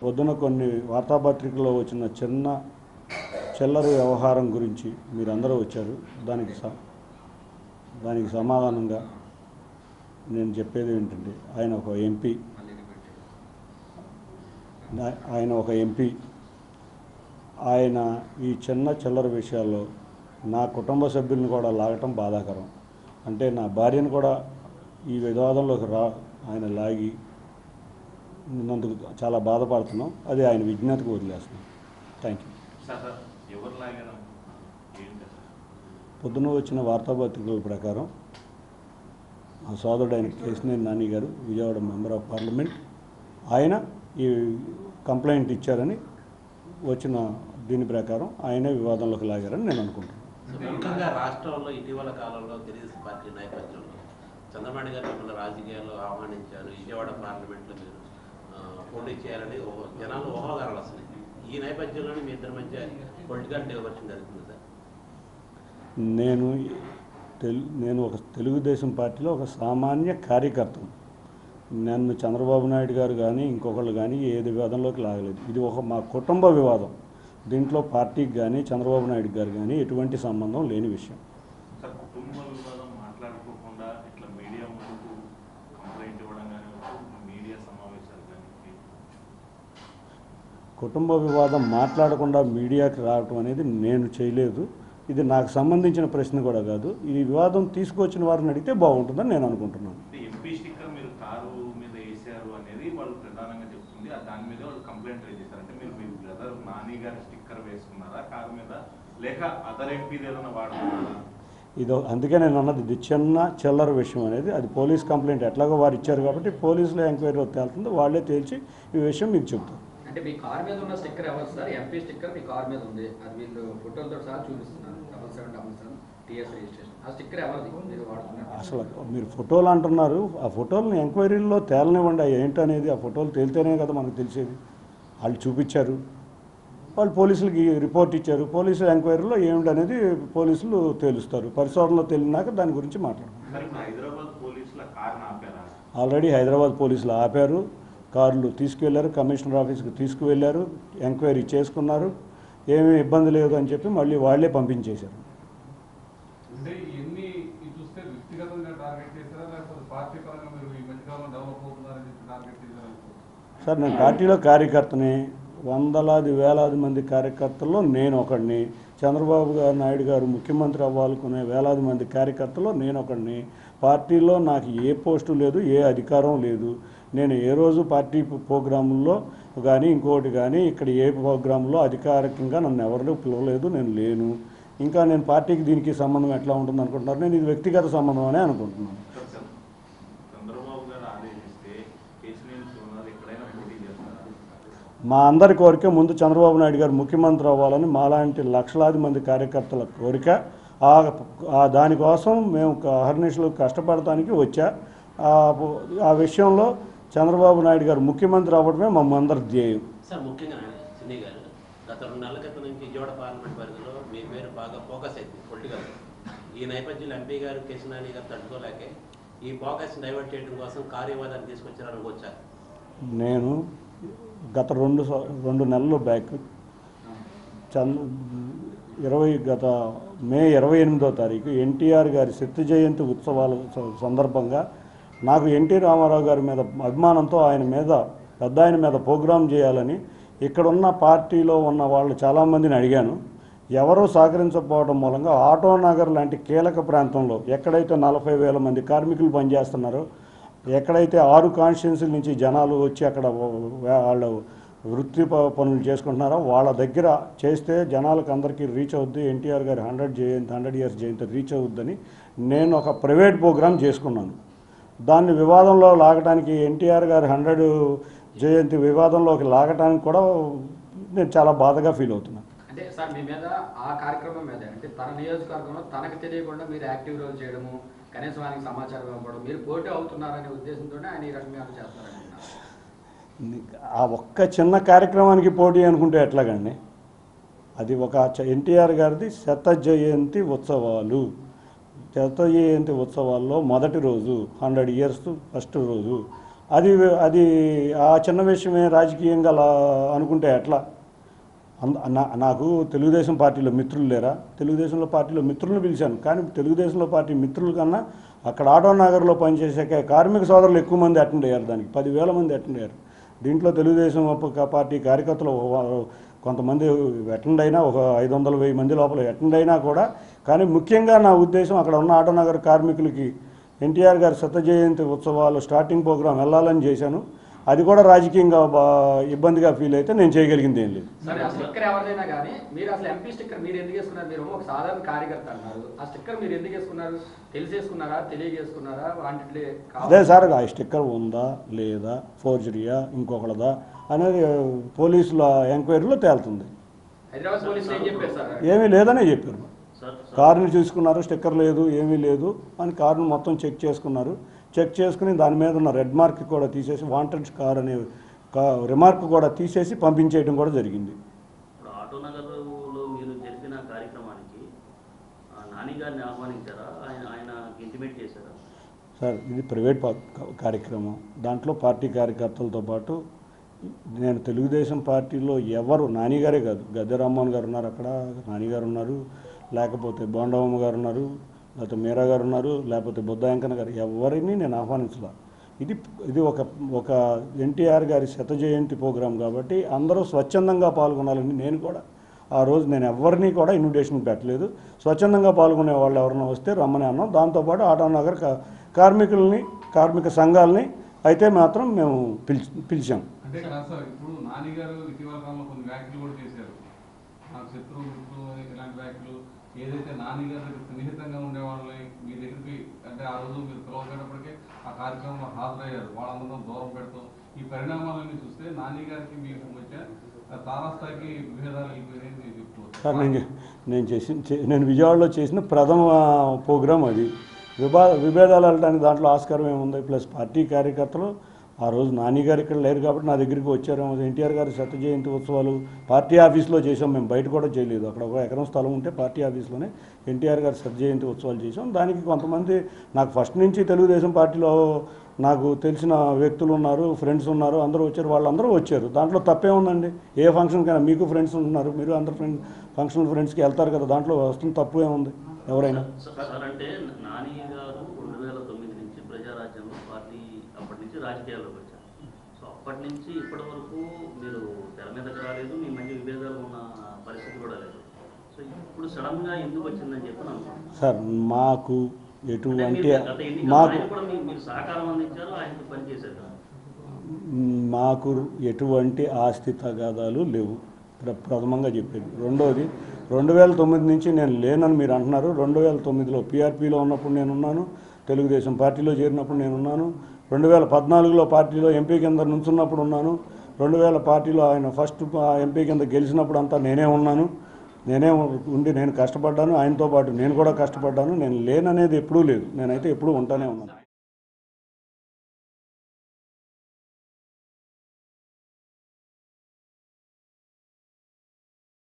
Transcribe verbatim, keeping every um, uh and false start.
పొద్దున కొన్ని వార్తాపత్రికల్లో వచ్చిన చిన్న చిల్లర వ్యవహారం గురించి మీరందరూ వచ్చారు. దానికి దానికి సమాధానంగా నేను చెప్పేది ఏంటంటే, ఆయన ఒక ఎంపీ ఆయన ఒక ఎంపీ ఆయన ఈ చిన్న చిల్లర విషయాల్లో నా కుటుంబ సభ్యులను కూడా లాగటం బాధాకరం. అంటే నా భార్యను కూడా ఈ వివాదంలోకి రా ఆయన లాగి నందుకు చాలా బాధపడుతున్నాం. అది ఆయన విజ్ఞతకు వదిలేస్తున్నాం. Thank you. పొద్దున వచ్చిన వార్తాపత్రికల ప్రకారం ఆ సోదరుడు ఆయన కేసినేని నాని గారు, విజయవాడ మెంబర్ ఆఫ్ పార్లమెంట్, ఆయన ఈ కంప్లైంట్ ఇచ్చారని వచ్చిన దీని ప్రకారం ఆయనే వివాదంలోకి లాగారని నేను అనుకుంటున్నాను. ముఖ్యంగా రాష్ట్రంలో ఇటీవల కాలంలో తెలుగుదేశం పార్టీ నేపథ్యంలో చంద్రబాబు గారు మిమ్మల్ని రాజకీయాల్లో ఆహ్వానించారు, విజయవాడ పార్లమెంట్లో మీరు పోటీ చేయాలని జనాలు ఊహాగానాలు వస్తున్నాయి. ఈ నేపథ్యంలోనే మీ ఇద్దరి మధ్య పొలిటికల్ డైవర్షన్ జరుగుతుంది సార్. నేను తెలు నేను ఒక తెలుగుదేశం పార్టీలో ఒక సామాన్య కార్యకర్తను. నన్ను చంద్రబాబు నాయుడు గారు కానీ ఇంకొకళ్ళు కానీ ఏ వివాదంలోకి లాగలేదు. ఇది ఒక మా కుటుంబ వివాదం. దీంట్లో పార్టీకి కానీ చంద్రబాబు నాయుడు గారు కానీ ఎటువంటి సంబంధం లేని విషయం. కుటుంబ వివాదం మాట్లాడకుండా మీడియాకి రావటం అనేది నేను చేయలేదు. ఇది నాకు సంబంధించిన ప్రశ్న కూడా కాదు. ఈ వివాదం తీసుకొచ్చిన వారిని అడిగితే బాగుంటుందని నేను అనుకుంటున్నాను. ఎంపీ స్టిక్కర్ మీరు కారు మీద వేసారు అనేది వాళ్ళు ప్రధానంగా చెప్తుంది. దాని మీద వాళ్ళు కంప్లైంట్ రైజ్ చేశారు. అంటే మీరు మీ బ్రదర్ నాని గారి స్టిక్కర్ వేసుకున్నారా కారు మీద, లేక అదర్ ఎంపీ ఏదైనా వాడుతున్నారా? ఇది అందుకే నేను అన్నది, ఇది చిన్న చిల్లర విషయం అనేది. అది పోలీస్ కంప్లైంట్ ఎట్లాగో వారు ఇచ్చారు కాబట్టి పోలీసులో ఎంక్వైరీలో తేలుతుంది. వాళ్ళే తేల్చి ఈ విషయం మీకు చెప్తారు. అంటే మీ కార్ మీద ఉన్న స్టిక్కర్ ఎవరు సార్? ఎంపీ స్టిక్కర్ మీ కార్ మీద ఉంది, అది వీళ్ళు ఫోటోలతో సహా చూపిస్తున్నారు. Double seven double seven TS registration. ఆ స్టిక్కర్ ఎవరిది మీరు వాడుతున్నారు? అసలు మీరు ఫోటోలు అంటున్నారు, ఆ ఫోటోలను ఎంక్వైరీల్లో తేలనివ్వండి. ఏంటనేది ఆ ఫోటోలు తేలితేనే కదా మనకు తెలిసేది. వాళ్ళు చూపించారు, వాళ్ళు పోలీసులకి రిపోర్ట్ ఇచ్చారు. పోలీసు ఎంక్వైరీలో ఏమిటనేది పోలీసులు తేలుస్తారు. పరిశోధనలో తేలినాక దాని గురించి మాట్లాడతారు. ఆల్రెడీ హైదరాబాద్ పోలీసులు ఆపారు, కార్లు తీసుకువెళ్ళారు, కమిషనర్ ఆఫీస్కి తీసుకువెళ్ళారు, ఎంక్వైరీ చేసుకున్నారు. ఏమీ ఇబ్బంది లేదు అని చెప్పి మళ్ళీ వాళ్ళే పంపించేశారు. సార్, నేను పార్టీలో కార్యకర్తని. వందలాది వేలాది మంది కార్యకర్తల్లో నేను ఒకడిని. చంద్రబాబు గారు నాయుడు గారు ముఖ్యమంత్రి అవ్వాలనుకునే వేలాది మంది కార్యకర్తల్లో నేను ఒకడిని. పార్టీలో నాకు ఏ పోస్టు లేదు, ఏ అధికారం లేదు. నేను ఏ రోజు పార్టీ ప్రోగ్రాముల్లో కానీ ఇంకోటి కానీ ఇక్కడ ఏ ప్రోగ్రాంలో అధికారికంగా నన్ను ఎవరు పిలవలేదు, నేను లేను. ఇంకా నేను పార్టీకి దీనికి సంబంధం ఎట్లా ఉంటుంది అనుకుంటున్నారు? నేను ఇది వ్యక్తిగత సంబంధం అనే అనుకుంటున్నాను. మా అందరి కోరిక ముందు చంద్రబాబు నాయుడు గారు ముఖ్యమంత్రి అవ్వాలని మాలాంటి లక్షలాది మంది కార్యకర్తల కోరిక. ఆ దానికోసం మేము అహర్నిశలు కష్టపడటానికి వచ్చా. ఆ విషయంలో చంద్రబాబు నాయుడు గారు ముఖ్యమంత్రి అవ్వడమే మా అందరి ధ్యేయం. సార్, ముఖ్యంగా సినీ గారు గత రెండు నెలల క్రితం నుంచి విజయవాడ పార్లమెంట్ పరిధిలో మీ పేరు బాగా ఫోకస్ అయింది పొలిటికల్. ఈ నేపథ్యంలో ఎంపీ గారు కేసినేని గారు తట్టుకోలేకే ఈ ఫోకస్ డైవర్ట్ చేయడం కోసం కార్యవాదాన్ని తీసుకొచ్చారనుకోవచ్చారు. నేను గత రెండు రెండు నెలల బ్యాక్ చంద్ర ఇరవై గత మే ఇరవై ఎనిమిదో తారీఖు ఎన్టీఆర్ గారి శత జయంతి ఉత్సవాల సందర్భంగా నాకు ఎన్టీ రామారావు గారి మీద అభిమానంతో ఆయన మీద పెద్ద ఆయన మీద ప్రోగ్రాం చేయాలని ఇక్కడున్న పార్టీలో ఉన్న వాళ్ళు చాలామందిని అడిగాను. ఎవరూ సహకరించకపోవడం మూలంగా ఆటో నగర్ లాంటి కీలక ప్రాంతంలో ఎక్కడైతే నలభై వేల మంది కార్మికులు పనిచేస్తున్నారో, ఎక్కడైతే ఆరు కాన్స్టిట్యున్సీల నుంచి జనాలు వచ్చి అక్కడ వాళ్ళు వృత్తి పనులు చేసుకుంటున్నారో వాళ్ళ దగ్గర చేస్తే జనాలకు అందరికీ రీచ్ అవుద్ది, ఎన్టీఆర్ గారి హండ్రెడ్ జయంతి హండ్రెడ్ ఇయర్స్ జయంతి రీచ్ అవుద్దని నేను ఒక ప్రైవేట్ ప్రోగ్రాం చేసుకున్నాను. దాన్ని వివాదంలో లాగడానికి, ఎన్టీఆర్ గారి హండ్రెడ్ జయంతి వివాదంలోకి లాగడానికి కూడా నేను చాలా బాధగా ఫీల్ అవుతున్నాను. అంటే సార్, మీ మీద ఆ కార్యక్రమం మీద అంటే తన నియోజకవర్గంలో తనకు తెలియకుండా మీరు యాక్టివ్ రోల్ చేయడము, కనీసం ఆయనకి సమాచారం ఇవ్వడం, మీరు పోటీ అవుతున్నారనే ఉద్దేశంతో ఆయన ఈ రకమైన చేస్తున్నారని ఆ ఒక్క చిన్న కార్యక్రమానికి పోటీ అనుకుంటే ఎట్లాగండి? అది ఒక ఎన్టీఆర్ గారిది శత జయంతి ఉత్సవాలు. శత జయంతి ఉత్సవాల్లో మొదటి రోజు హండ్రెడ్ ఇయర్స్ ఫస్ట్ రోజు అది అది ఆ చిన్న విషయమే రాజకీయంగా అలా అనుకుంటే ఎట్లా? అంద నా- నాకు తెలుగుదేశం పార్టీలో మిత్రులు లేరా? తెలుగుదేశంలో పార్టీలో మిత్రులను పిలిచాను, కానీ తెలుగుదేశంలో పార్టీ మిత్రుల కన్నా అక్కడ ఆటో నగర్లో పనిచేసే కార్మిక సోదరులు ఎక్కువ మంది అటెండ్ అయ్యారు. దానికి పదివేల మంది అటెండ్ అయ్యారు. దీంట్లో తెలుగుదేశం ఒక పార్టీ కార్యకర్తలు ఒక- కొంతమంది అటెండ్ అయినా ఒక ఐదు వందల వెయ్యి మంది లోపల అటెండ్ అయినా కూడా, కానీ ముఖ్యంగా నా ఉద్దేశం అక్కడ ఉన్న ఆటో నగర్ కార్మికులకి ఎన్టీఆర్ గారి శత జయంతి ఉత్సవాలు స్టార్టింగ్ ప్రోగ్రాం వెళ్ళాలని చేశాను. అది కూడా రాజకీయంగా బా ఇబ్బందిగా ఫీల్ అయితే నేను చేయగలిగింది ఏం లేదు. సరే, ఆ స్టిక్కర్ ఎవరిదైనా కానీ మీరు అసలు ఎంపీ స్టిక్కర్ మీరు ఎందుకు వేసుకున్నారు? మీరు ఒక సాధారణ కార్యకర్త అన్నారు, ఆ స్టిక్కర్ మీరు ఎందుకు వేసుకున్నారు? తెలిసేసుకున్నారా, తెలియజేసుకున్నారా? వాటిని అదే సార్, ఆ స్టిక్కర్ ఉందా లేదా, ఫోర్జరీయా, ఇంకొకళ్ళదా అనేది పోలీసుల ఎంక్వైరీలో తేలుతుంది. హైదరాబాద్ పోలీసులు ఏం చెప్పారు సార్? ఏమీ లేదనే చెప్పారు. సార్ కారుని చూసుకున్నారు, స్టిక్కర్ లేదు, ఏమీ లేదు అని కారును మొత్తం చెక్ చేసుకున్నారు. చెక్ చేసుకుని దాని మీద ఉన్న రెడ్ మార్క్ కూడా తీసేసి వాంటెడ్ కార్ అనే రిమార్క్ కూడా తీసేసి పంపించేయడం కూడా జరిగింది. ఇప్పుడు ఆటో నగర్లో మీరు జరిపిన కార్యక్రమానికి ఆ, నాని గారిని ఆహ్వానించారా? ఆయన ఆయన ఇంటిమేట్ చేశారా? సార్, ఇది ప్రైవేట్ పా- కార్యక్రమం. దాంట్లో పార్టీ కార్యకర్తలతో పాటు నేను తెలుగుదేశం పార్టీలో ఎవరు, నానిగారే కాదు, గద్దె రామ్మోహన్ గారు ఉన్నారు అక్కడ, నానిగారు ఉన్నారు, లేకపోతే బోండవమ్మ గారు ఉన్నారు, లేకపోతే మీరా గారు ఉన్నారు, లేకపోతే బుద్ధ వెంకన్న గారు, ఎవరిని నేను ఆహ్వానించలా. ఇది ఇది ఒక ఒక ఎన్టీఆర్ గారి శత జయంతి ప్రోగ్రాం కాబట్టి అందరూ స్వచ్ఛందంగా పాల్గొనాలని నేను కూడా ఆ రోజు నేను ఎవరిని కూడా ఇన్విటేషన్ పెట్టలేదు. స్వచ్ఛందంగా పాల్గొనే వాళ్ళు ఎవరైనా వస్తే రమ్మని అన్నాం. దాంతోపాటు ఆటో నగర్ కా- కార్మికుల్ని, కార్మిక సంఘాలని అయితే మాత్రం మేము పిలిచి పిలిచాం. అంటే కాదు సార్, ఇప్పుడు నాని గారు ఇటీవల కాలంలో కొన్ని వ్యాఖ్యలు కూడా చేశారు. నాకు శత్రువు మిత్రులు ఇలాంటి వ్యాఖ్యలు, ఏదైతే నాని గారి దగ్గర సన్నిహితంగా ఉండేవాళ్ళని మీ దగ్గరికి, అంటే ఆ రోజు మీరు పిలవబడినప్పటికే ఆ కార్యక్రమంలో హాజరయ్యారు, వాళ్ళందరం దూరం పెడతాం. ఈ పరిణామాలన్నీ చూస్తే నాని గారికి మీకు మధ్య తారాస్థాయికి విభేదాలు వెళ్ళిపోయినాయని నేను చెప్పుకోవచ్చు. సార్, నేను నేను చేసిన చే- నేను విజయవాడలో చేసిన ప్రథమ ప్రోగ్రాం అది. విభా విభేదాలు వెళ్ళడానికి దాంట్లో ఆస్కారం ఏముంది? ప్లస్ పార్టీ కార్యకర్తలు ఆ రోజు నాని గారు ఇక్కడ లేరు కాబట్టి నా దగ్గరికి వచ్చారేమో. ఎన్టీఆర్ గారి శత జయంతి ఉత్సవాలు పార్టీ ఆఫీస్లో చేసాం, మేము బయట కూడా చేయలేదు. అక్కడ ఒక ఎకరం స్థలం ఉంటే పార్టీ ఆఫీస్లోనే ఎన్టీఆర్ గారి శత జయంతి ఉత్సవాలు చేసాం. దానికి కొంతమంది నాకు ఫస్ట్ నుంచి తెలుగుదేశం పార్టీలో నాకు తెలిసిన వ్యక్తులు ఉన్నారు, ఫ్రెండ్స్ ఉన్నారు, అందరూ వచ్చారు, వాళ్ళందరూ వచ్చారు. దాంట్లో తప్పే ఉందండి? ఏ ఫంక్షన్కైనా మీకు ఫ్రెండ్స్ ఉంటున్నారు, మీరు అందరు ఫ్రెండ్ ఫంక్షన్ ఫ్రెండ్స్కి వెళ్తారు కదా, దాంట్లో వస్తుంది తప్పు ఏముంది? ఎవరైనా సార్, అంటే నాని గారు రెండు వేల తొమ్మిది నుంచి ప్రజారాజ్యంలో పార్టీ అప్పటి నుంచి రాజకీయాల్లోకి వచ్చారు. సో అప్పటి నుంచి ఇప్పటి వరకు మీరు తెర మీదకి రాలేదు, మీ మధ్య విభేదాలు ఉన్న పరిస్థితి కూడా లేదు. సో ఇప్పుడు సడన్ గా ఎందుకు వచ్చిందని చెప్పి అనుకుంటున్నాను. సార్, మాకు ఎటువంటి గత ఎన్నికల్లో మాకు ఆయన కూడా మీ- మీరు సహకారం అందించారు, ఆయనతో పనిచేశారు కదా. మాకు ఎటువంటి ఆస్తి తగాదాలు లేవు. ప్ర- ప్రథమంగా చెప్పేది. రెండోది, రెండు వేల తొమ్మిది నుంచి నేను లేనని మీరు అంటున్నారు. రెండు వేల తొమ్మిదిలో పీఆర్పీలో ఉన్నప్పుడు నేనున్నాను, తెలుగుదేశం పార్టీలో చేరినప్పుడు నేనున్నాను, రెండు వేల పద్నాలుగులో పార్టీలో ఎంపీ కింద నుంచున్నప్పుడు ఉన్నాను, రెండు వేల పార్టీలో ఆయన ఫస్ట్ ఎంపీ కింద గెలిచినప్పుడు అంతా నేనే ఉన్నాను. నేనే ఉండి నేను కష్టపడ్డాను, ఆయనతో పాటు నేను కూడా కష్టపడ్డాను. నేను లేననేది ఎప్పుడూ లేదు, నేనైతే ఎప్పుడూ ఉంటానే ఉన్నాను.